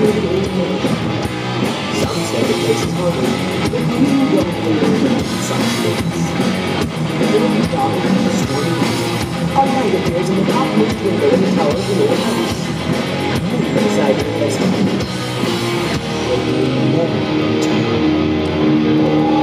Some say the place is haunted, but you don't believe in such things. The little dog is storming out. A light appears in the topmost window in the tower of the little house. You decide your place to be. But you never return.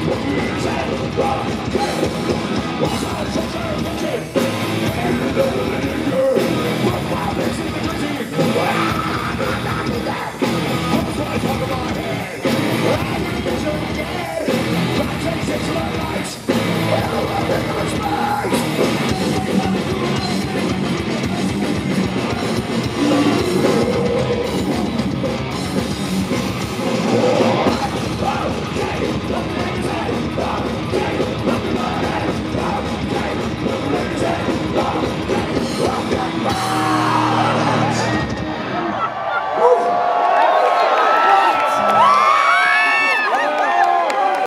What's